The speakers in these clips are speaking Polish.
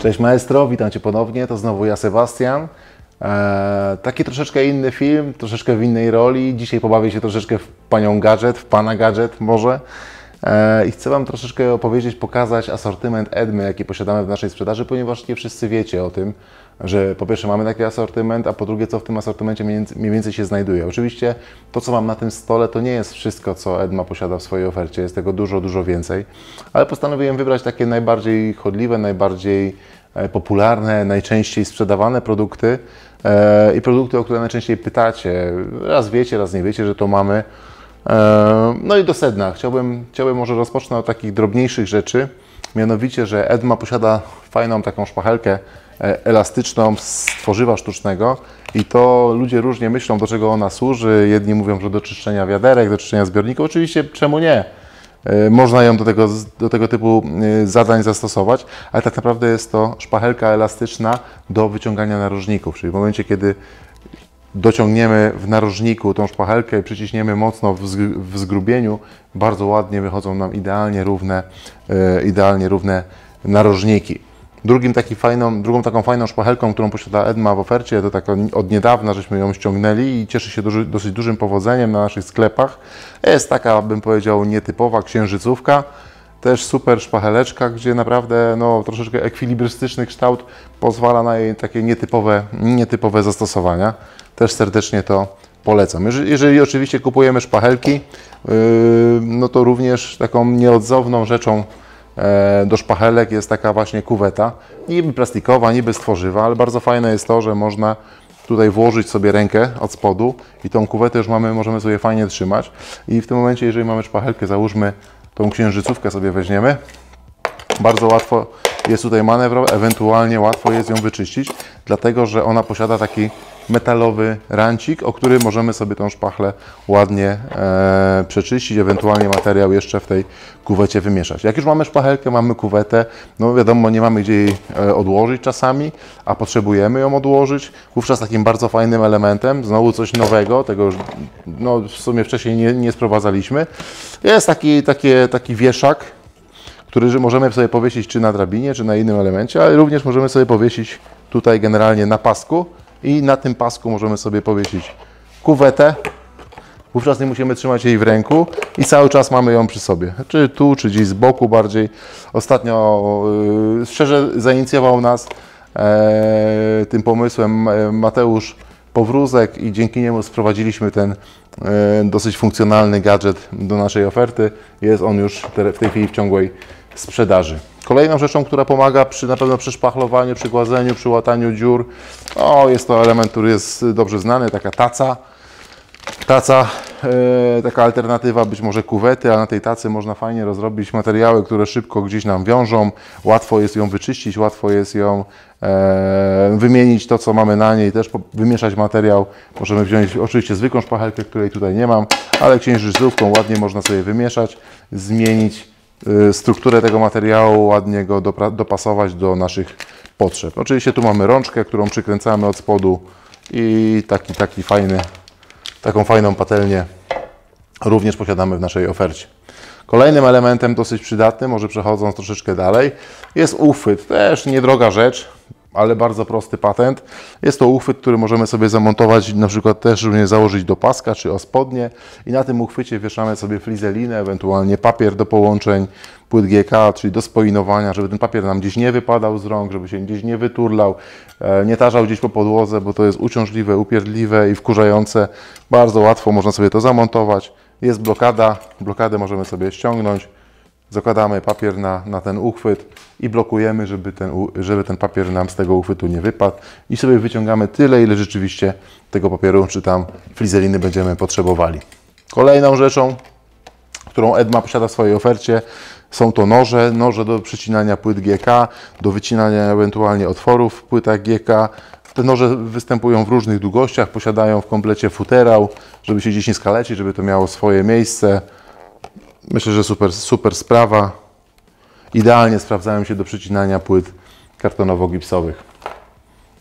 Cześć maestro, witam Cię ponownie, to znowu ja, Sebastian. Taki troszeczkę inny film, troszeczkę w innej roli. Dzisiaj pobawię się troszeczkę w panią gadżet, w pana gadżet może. I chcę Wam troszeczkę opowiedzieć, pokazać asortyment Edmy, jaki posiadamy w naszej sprzedaży, ponieważ nie wszyscy wiecie o tym, że po pierwsze mamy taki asortyment, a po drugie co w tym asortymencie mniej więcej się znajduje. Oczywiście to, co mam na tym stole, to nie jest wszystko, co Edma posiada w swojej ofercie, jest tego dużo, dużo więcej, ale postanowiłem wybrać takie najbardziej chodliwe, najbardziej popularne, najczęściej sprzedawane produkty i produkty, o które najczęściej pytacie. Raz wiecie, raz nie wiecie, że to mamy. No i do sedna. Chciałbym może rozpocznę od takich drobniejszych rzeczy, mianowicie, że Edma posiada fajną taką szpachelkę elastyczną z tworzywa sztucznego i to ludzie różnie myślą, do czego ona służy. Jedni mówią, że do czyszczenia wiaderek, do czyszczenia zbiorników. Oczywiście, czemu nie? Można ją do tego typu zadań zastosować, ale tak naprawdę jest to szpachelka elastyczna do wyciągania narożników, czyli w momencie, kiedy dociągniemy w narożniku tą szpachelkę i przyciśniemy mocno w zgrubieniu, bardzo ładnie wychodzą nam idealnie równe narożniki. Drugą taką fajną szpachelką, którą posiada Edma w ofercie, to taka od niedawna żeśmy ją ściągnęli i cieszy się dosyć dużym powodzeniem na naszych sklepach. Jest taka, bym powiedział, nietypowa księżycówka. Też super szpacheleczka, gdzie naprawdę troszeczkę ekwilibrystyczny kształt pozwala na jej takie nietypowe zastosowania. Też serdecznie to polecam. Jeżeli oczywiście kupujemy szpachelki, no to również taką nieodzowną rzeczą do szpachelek jest taka właśnie kuweta. Niby plastikowa, niby z tworzywa, ale bardzo fajne jest to, że można tutaj włożyć sobie rękę od spodu i tą kuwetę już możemy sobie fajnie trzymać. I w tym momencie, jeżeli mamy szpachelkę, załóżmy tą księżycówkę sobie weźmiemy, bardzo łatwo jest tutaj manewrować, ewentualnie łatwo jest ją wyczyścić, dlatego że ona posiada taki metalowy rancik, o który możemy sobie tą szpachlę ładnie przeczyścić, ewentualnie materiał jeszcze w tej kuwecie wymieszać. Jak już mamy szpachelkę, mamy kuwetę, no wiadomo, nie mamy gdzie jej odłożyć czasami, a potrzebujemy ją odłożyć, wówczas takim bardzo fajnym elementem, znowu coś nowego, tego już w sumie wcześniej nie sprowadzaliśmy, jest taki wieszak, który możemy sobie powiesić czy na drabinie, czy na innym elemencie, ale również możemy sobie powiesić tutaj generalnie na pasku i na tym pasku możemy sobie powiesić kuwetę. Wówczas nie musimy trzymać jej w ręku i cały czas mamy ją przy sobie. Czy tu, czy gdzieś z boku bardziej. Ostatnio szczerze zainicjował nas tym pomysłem Mateusz Powrózek i dzięki niemu sprowadziliśmy ten dosyć funkcjonalny gadżet do naszej oferty. Jest on już w tej chwili w ciągłej sprzedaży. Kolejną rzeczą, która pomaga na pewno przy szpachlowaniu, przy gładzeniu, przy łataniu dziur, jest to element, który jest dobrze znany, taka taca. Taka alternatywa być może kuwety, a na tej tacy można fajnie rozrobić materiały, które szybko gdzieś nam wiążą. Łatwo jest ją wyczyścić, łatwo jest ją wymienić to, co mamy na niej, też wymieszać materiał. Możemy wziąć oczywiście zwykłą szpachelkę, której tutaj nie mam, ale księżycówką ładnie można sobie wymieszać, zmienić strukturę tego materiału, ładnie go dopasować do naszych potrzeb. Oczywiście tu mamy rączkę, którą przykręcamy od spodu i taką fajną patelnię również posiadamy w naszej ofercie. Kolejnym elementem dosyć przydatnym, może przechodząc troszeczkę dalej, jest uchwyt. Też niedroga rzecz, ale bardzo prosty patent. Jest to uchwyt, który możemy sobie zamontować, na przykład też również założyć do paska czy o spodnie i na tym uchwycie wieszamy sobie flizelinę, ewentualnie papier do połączeń, płyt GK, czyli do spoinowania, żeby ten papier nam gdzieś nie wypadał z rąk, żeby się gdzieś nie wyturlał, nie tarzał gdzieś po podłodze, bo to jest uciążliwe, upierdliwe i wkurzające. Bardzo łatwo można sobie to zamontować. Jest blokada, blokadę możemy sobie ściągnąć. Zakładamy papier na ten uchwyt i blokujemy, żeby ten papier nam z tego uchwytu nie wypadł i sobie wyciągamy tyle, ile rzeczywiście tego papieru czy tam flizeliny będziemy potrzebowali. Kolejną rzeczą, którą Edma posiada w swojej ofercie, są to noże do przycinania płyt GK, do wycinania ewentualnie otworów w płytach GK. Te noże występują w różnych długościach, posiadają w komplecie futerał, żeby się gdzieś nie skalecić, żeby to miało swoje miejsce. Myślę, że super sprawa. Idealnie sprawdzają się do przycinania płyt kartonowo-gipsowych.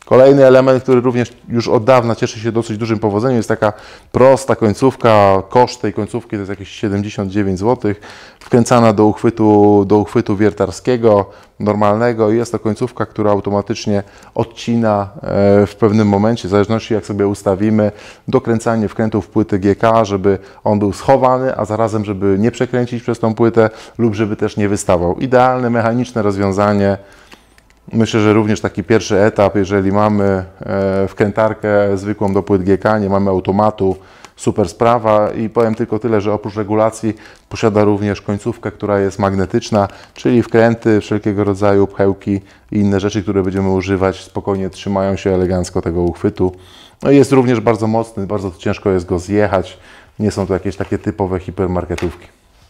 Kolejny element, który również już od dawna cieszy się dosyć dużym powodzeniem, jest taka prosta końcówka. Koszt tej końcówki to jest jakieś 79 zł, wkręcana do uchwytu wiertarskiego, normalnego. Jest to końcówka, która automatycznie odcina w pewnym momencie, w zależności jak sobie ustawimy, dokręcanie wkrętów płyty GK, żeby on był schowany, a zarazem, żeby nie przekręcić przez tą płytę lub żeby też nie wystawał. Idealne, mechaniczne rozwiązanie. Myślę, że również taki pierwszy etap, jeżeli mamy wkrętarkę zwykłą do płyt GK, nie mamy automatu, super sprawa i powiem tylko tyle, że oprócz regulacji posiada również końcówkę, która jest magnetyczna, czyli wkręty, wszelkiego rodzaju pchełki i inne rzeczy, które będziemy używać, spokojnie trzymają się elegancko tego uchwytu. No i jest również bardzo mocny, bardzo ciężko jest go zjechać, nie są to jakieś takie typowe hipermarketówki.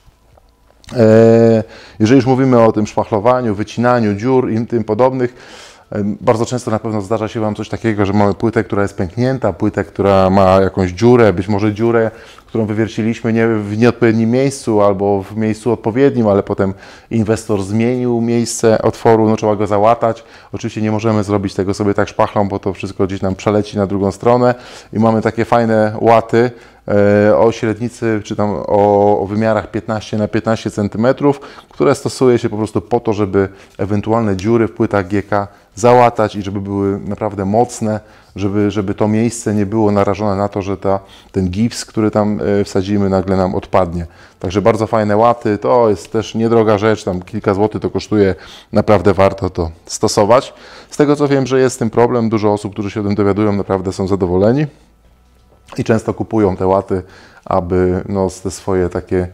Jeżeli już mówimy o tym szpachlowaniu, wycinaniu dziur i tym podobnych, bardzo często na pewno zdarza się Wam coś takiego, że mamy płytę, która jest pęknięta, płytę, która ma jakąś dziurę, być może dziurę, którą wywierciliśmy w nieodpowiednim miejscu albo w miejscu odpowiednim, ale potem inwestor zmienił miejsce otworu, no trzeba go załatać. Oczywiście nie możemy zrobić tego sobie tak szpachlą, bo to wszystko gdzieś nam przeleci na drugą stronę i mamy takie fajne łaty o średnicy, czy tam o wymiarach 15 na 15 cm, które stosuje się po prostu po to, żeby ewentualne dziury w płytach GK załatać i żeby były naprawdę mocne, żeby to miejsce nie było narażone na to, że ten gips, który tam wsadzimy, nagle nam odpadnie. Także bardzo fajne łaty, to jest też niedroga rzecz, tam kilka złotych to kosztuje, naprawdę warto to stosować. Z tego co wiem, że jest z tym problem, dużo osób, którzy się o tym dowiadują, naprawdę są zadowoleni i często kupują te łaty, aby no, te swoje takie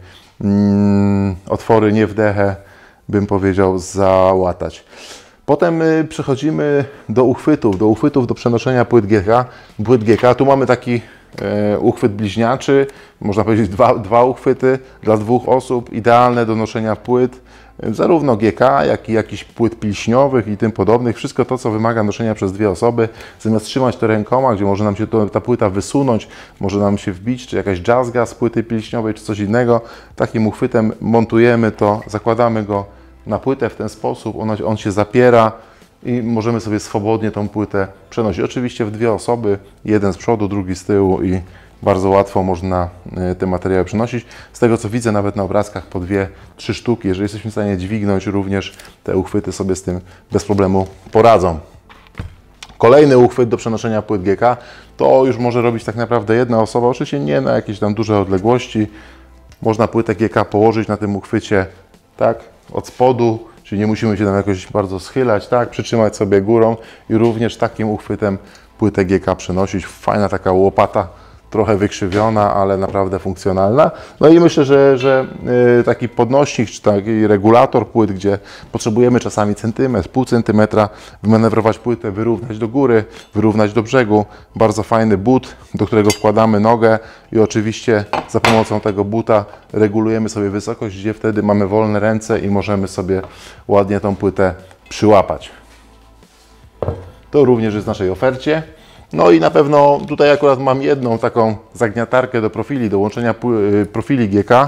otwory nie w dechę, bym powiedział, załatać. Potem przechodzimy do uchwytów do przenoszenia płyt GK. Tu mamy taki uchwyt bliźniaczy, można powiedzieć dwa uchwyty dla dwóch osób, idealne do noszenia płyt, zarówno GK, jak i jakichś płyt pilśniowych i tym podobnych. Wszystko to, co wymaga noszenia przez dwie osoby, zamiast trzymać to rękoma, gdzie może nam się ta płyta wysunąć, może nam się wbić, czy jakaś jazzga z płyty pilśniowej, czy coś innego. Takim uchwytem montujemy to, zakładamy go na płytę w ten sposób, on się zapiera i możemy sobie swobodnie tą płytę przenosić. Oczywiście w dwie osoby, jeden z przodu, drugi z tyłu i bardzo łatwo można te materiały przenosić. Z tego co widzę nawet na obrazkach po 2-3 sztuki, jeżeli jesteśmy w stanie dźwignąć, również te uchwyty sobie z tym bez problemu poradzą. Kolejny uchwyt do przenoszenia płyt GK to już może robić tak naprawdę jedna osoba, oczywiście nie na jakieś tam duże odległości. Można płytę GK położyć na tym uchwycie tak, od spodu, czyli nie musimy się tam jakoś bardzo schylać, tak, przytrzymać sobie górą i również takim uchwytem płytę GK przenosić. Fajna taka łopata, trochę wykrzywiona, ale naprawdę funkcjonalna. No i myślę, że taki podnośnik, czy taki regulator płyt, gdzie potrzebujemy czasami centymetr, pół centymetra, wymanewrować płytę, wyrównać do góry, wyrównać do brzegu. Bardzo fajny but, do którego wkładamy nogę i oczywiście za pomocą tego buta regulujemy sobie wysokość, gdzie wtedy mamy wolne ręce i możemy sobie ładnie tą płytę przyłapać. To również jest w naszej ofercie. No i na pewno tutaj akurat mam jedną taką zagniatarkę do profili, do łączenia profili GK,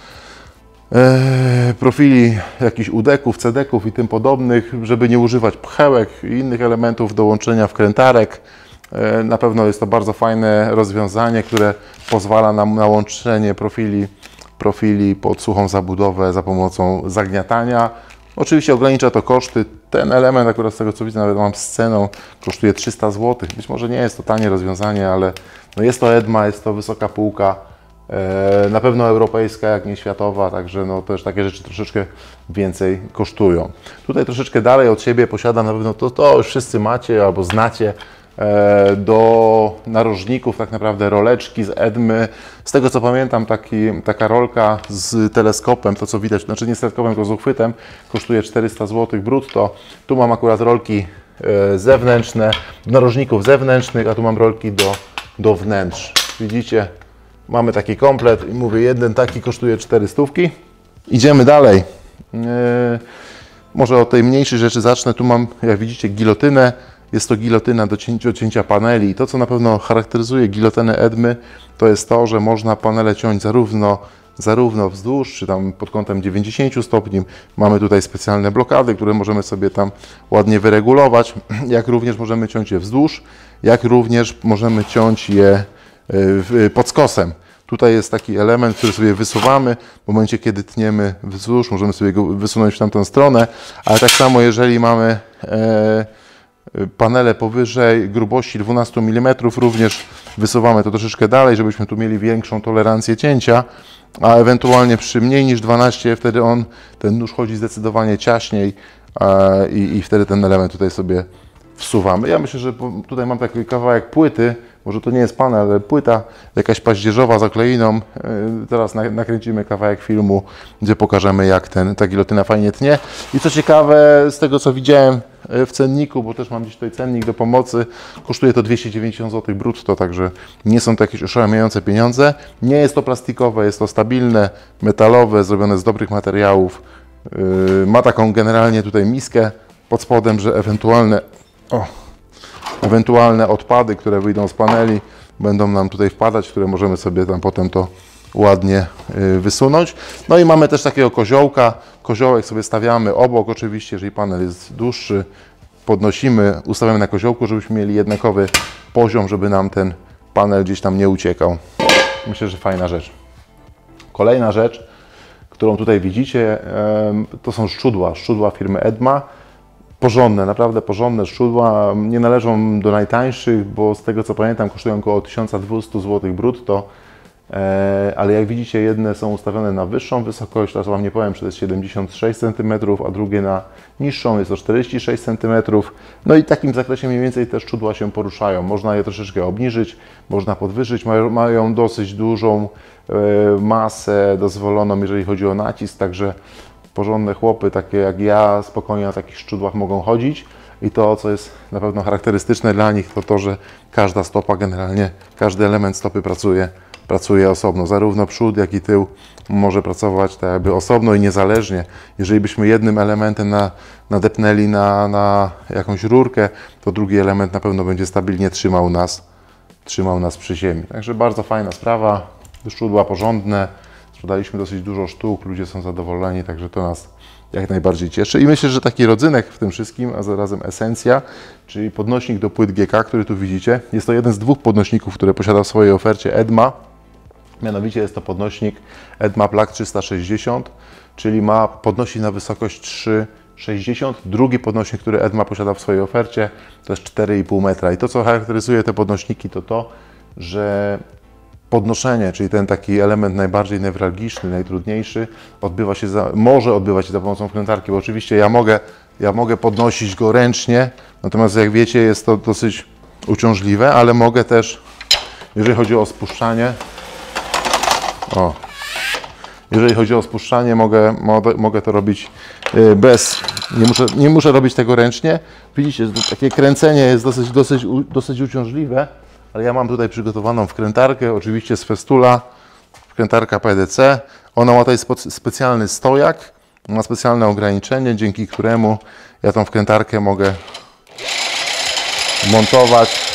profili jakichś udeków, cedeków i tym podobnych, żeby nie używać pchełek i innych elementów do łączenia wkrętarek. Na pewno jest to bardzo fajne rozwiązanie, które pozwala nam na łączenie profili pod suchą zabudowę za pomocą zagniatania. Oczywiście ogranicza to koszty. Ten element, akurat z tego co widzę, nawet mam z ceną, kosztuje 300 zł. Być może nie jest to tanie rozwiązanie, ale no jest to EDMA, jest to wysoka półka, na pewno europejska, jak nie światowa, także no też takie rzeczy troszeczkę więcej kosztują. Tutaj troszeczkę dalej od siebie posiadam na pewno to już wszyscy macie albo znacie, do narożników tak naprawdę roleczki z EDMY. Z tego co pamiętam, taka rolka z teleskopem, to co widać, znaczy nie z teleskopem, tylko z uchwytem, kosztuje 400 zł brutto. Tu mam akurat rolki zewnętrzne, narożników zewnętrznych, a tu mam rolki do wnętrz. Widzicie, mamy taki komplet i mówię, jeden taki kosztuje 400. Idziemy dalej. Może od tej mniejszej rzeczy zacznę. Tu mam, jak widzicie, gilotynę. Jest to gilotyna do cięcia paneli. I to, co na pewno charakteryzuje gilotynę EDMY, to jest to, że można panele ciąć zarówno zarówno wzdłuż, czy tam pod kątem 90 stopni. Mamy tutaj specjalne blokady, które możemy sobie tam ładnie wyregulować, jak również możemy ciąć je wzdłuż, jak również możemy ciąć je pod skosem. Tutaj jest taki element, który sobie wysuwamy. W momencie, kiedy tniemy wzdłuż, możemy sobie go wysunąć w tamtą stronę, ale tak samo jeżeli mamy panele powyżej grubości 12 mm, również wysuwamy to troszeczkę dalej, żebyśmy tu mieli większą tolerancję cięcia, a ewentualnie przy mniej niż 12, wtedy ten nóż chodzi zdecydowanie ciaśniej i wtedy ten element tutaj sobie wsuwamy. Ja myślę, że tutaj mam taki kawałek płyty, może to nie jest panel, ale płyta jakaś paździerzowa za kleiną. Teraz nakręcimy kawałek filmu, gdzie pokażemy, jak ta gilotyna fajnie tnie. I co ciekawe, z tego co widziałem w cenniku, bo też mam gdzieś tutaj cennik do pomocy, kosztuje to 290 zł brutto, także nie są to jakieś oszałamiające pieniądze. Nie jest to plastikowe, jest to stabilne, metalowe, zrobione z dobrych materiałów. Ma taką generalnie tutaj miskę pod spodem, że ewentualne odpady, które wyjdą z paneli, będą nam tutaj wpadać, które możemy sobie tam potem to ładnie wysunąć. No i mamy też takiego koziołka. Koziołek sobie stawiamy obok, oczywiście, jeżeli panel jest dłuższy, podnosimy, ustawiamy na koziołku, żebyśmy mieli jednakowy poziom, żeby nam ten panel gdzieś tam nie uciekał. Myślę, że fajna rzecz. Kolejna rzecz, którą tutaj widzicie, to są szczudła firmy Edma. Porządne, naprawdę porządne szczudła, nie należą do najtańszych, bo z tego co pamiętam kosztują około 1200 zł brutto, ale jak widzicie jedne są ustawione na wyższą wysokość, teraz Wam nie powiem, czy to jest 76 cm, a drugie na niższą, jest to 46 cm. No i w takim zakresie mniej więcej te szczudła się poruszają. Można je troszeczkę obniżyć, można podwyżyć, mają dosyć dużą masę dozwoloną, jeżeli chodzi o nacisk, także porządne chłopy, takie jak ja, spokojnie na takich szczudłach mogą chodzić. I to, co jest na pewno charakterystyczne dla nich, to to, że każda stopa, generalnie każdy element stopy pracuje osobno. Zarówno przód, jak i tył może pracować tak jakby osobno i niezależnie. Jeżeli byśmy jednym elementem nadepnęli na jakąś rurkę, to drugi element na pewno będzie stabilnie trzymał nas przy ziemi. Także bardzo fajna sprawa. Szczudła porządne. Sprzedaliśmy dosyć dużo sztuk, ludzie są zadowoleni, także to nas jak najbardziej cieszy. I myślę, że taki rodzynek w tym wszystkim, a zarazem esencja, czyli podnośnik do płyt GK, który tu widzicie, jest to jeden z dwóch podnośników, które posiada w swojej ofercie Edma. Mianowicie jest to podnośnik Edma Plug 360, czyli podnosi na wysokość 3,60. Drugi podnośnik, który Edma posiada w swojej ofercie, to jest 4,5 metra. I to, co charakteryzuje te podnośniki, to to, że podnoszenie, czyli ten taki element najbardziej newralgiczny, najtrudniejszy, może odbywać się za pomocą wkrętarki, bo oczywiście ja mogę podnosić go ręcznie, natomiast jak wiecie, jest to dosyć uciążliwe, ale mogę też, jeżeli chodzi o spuszczanie, mogę to robić nie muszę robić tego ręcznie. Widzicie, takie kręcenie jest dosyć uciążliwe, ale ja mam tutaj przygotowaną wkrętarkę, oczywiście z Festula, wkrętarka PDC. Ona ma tutaj specjalny stojak, ma specjalne ograniczenie, dzięki któremu ja tą wkrętarkę mogę montować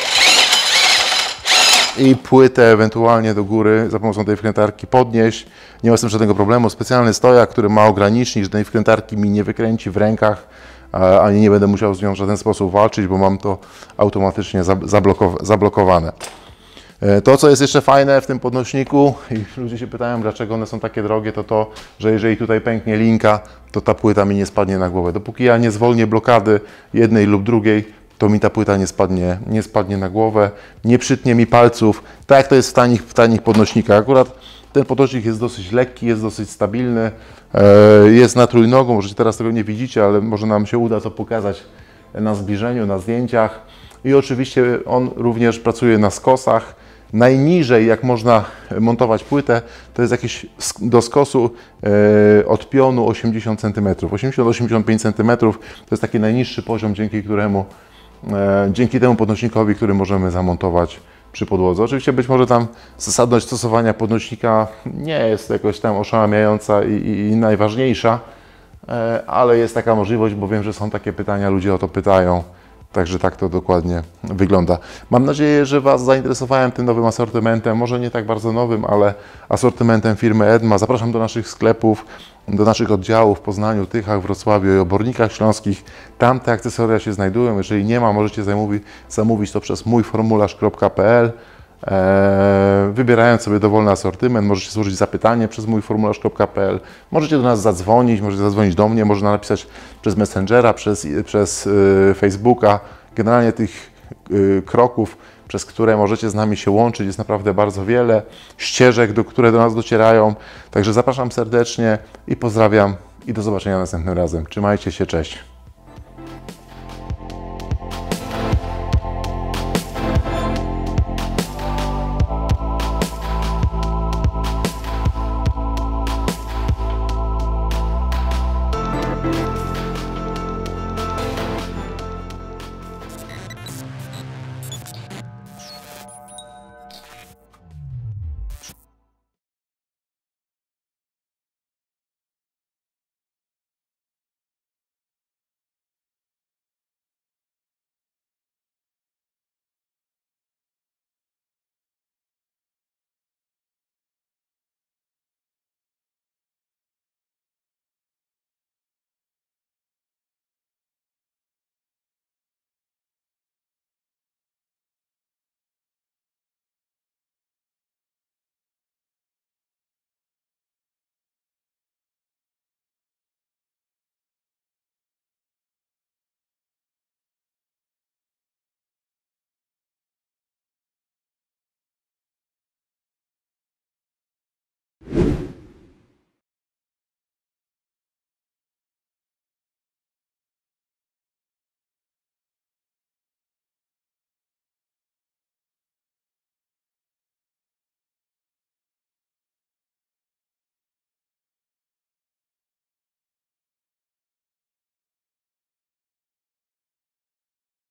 i płytę ewentualnie do góry za pomocą tej wkrętarki podnieść. Nie ma z tym żadnego problemu. Specjalny stojak, który ma ogranicznik, że tej wkrętarki mi nie wykręci w rękach, ani nie będę musiał z nią w żaden sposób walczyć, bo mam to automatycznie zablokowane. To, co jest jeszcze fajne w tym podnośniku, i ludzie się pytają, dlaczego one są takie drogie, to, że jeżeli tutaj pęknie linka, to ta płyta mi nie spadnie na głowę. Dopóki ja nie zwolnię blokady jednej lub drugiej, to mi ta płyta nie spadnie na głowę, nie przytnie mi palców, tak jak to jest w tanich podnośnikach. Akurat ten podnośnik jest dosyć lekki, jest dosyć stabilny, jest na trójnogu, możecie teraz tego nie widzicie, ale może nam się uda to pokazać na zbliżeniu, na zdjęciach. I oczywiście on również pracuje na skosach. Najniżej, jak można montować płytę, to jest jakieś do skosu od pionu 80 cm. 80-85 cm to jest taki najniższy poziom, dzięki temu podnośnikowi, który możemy zamontować przy podłodze. Oczywiście być może tam zasadność stosowania podnośnika nie jest jakoś tam oszałamiająca i najważniejsza, ale jest taka możliwość, bo wiem, że są takie pytania, ludzie o to pytają. Także tak to dokładnie wygląda. Mam nadzieję, że Was zainteresowałem tym nowym asortymentem, może nie tak bardzo nowym, ale asortymentem firmy Edma. Zapraszam do naszych sklepów, do naszych oddziałów w Poznaniu, Tychach, Wrocławiu i Obornikach Śląskich. Tam te akcesoria się znajdują. Jeżeli nie ma, możecie zamówić to przez mójformularz.pl. Wybierając sobie dowolny asortyment, możecie złożyć zapytanie przez mójformularz.pl, możecie do nas zadzwonić, możecie zadzwonić do mnie, można napisać przez Messengera, przez Facebooka. Generalnie tych kroków, przez które możecie z nami się łączyć, jest naprawdę bardzo wiele, ścieżek, które do nas docierają. Także zapraszam serdecznie i pozdrawiam i do zobaczenia następnym razem. Trzymajcie się, cześć.